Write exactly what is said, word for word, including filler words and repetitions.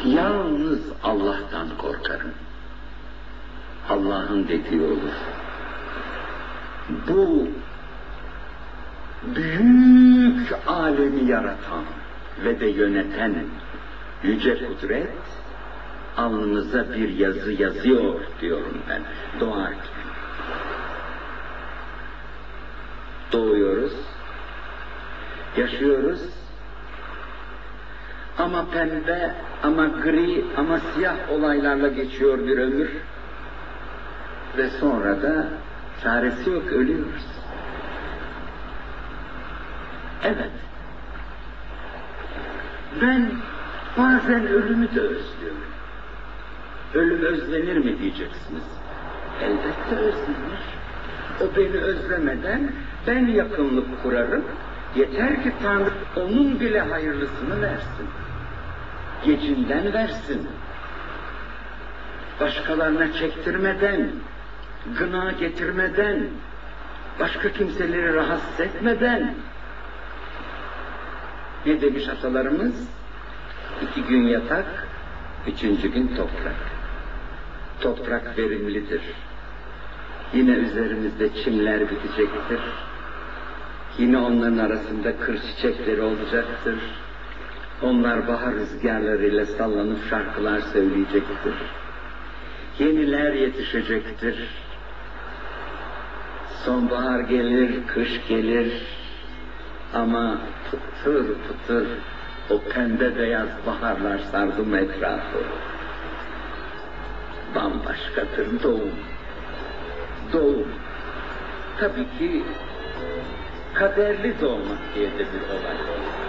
Yalnız Allah'tan korkarım. Allah'ın dediği olur. Bu büyük alemi yaratan ve de yöneten yüce kudret alnımıza bir yazı yazıyor diyorum ben doğarken. Doğuyoruz, yaşıyoruz ama pembe, ama gri, ama siyah olaylarla geçiyor bir ömür ve sonra da çaresi yok, ölüyoruz. Evet, ben bazen ölümü de özlüyorum. Ölüm özlenir mi diyeceksiniz? Elbette özlenir. O beni özlemeden ben yakınlık kurarım. Yeter ki Tanrı onun bile hayırlısını versin. Gecinden versin. Başkalarına çektirmeden, gına getirmeden, başka kimseleri rahatsız etmeden. Ne demiş atalarımız? İki gün yatak, üçüncü gün toprak. Toprak verimlidir. Yine üzerimizde çimler bitecektir. Yine onların arasında kır çiçekleri olacaktır. Onlar bahar rüzgarlarıyla sallanıp şarkılar söyleyecektir. Yeniler yetişecektir. Sonbahar gelir, kış gelir. Ama pıtır pıtır o pembe beyaz baharlar sardı mı etrafı? Bambaşkadır doğum. Doğum. Tabii ki kaderli doğmak diye de bir olay var.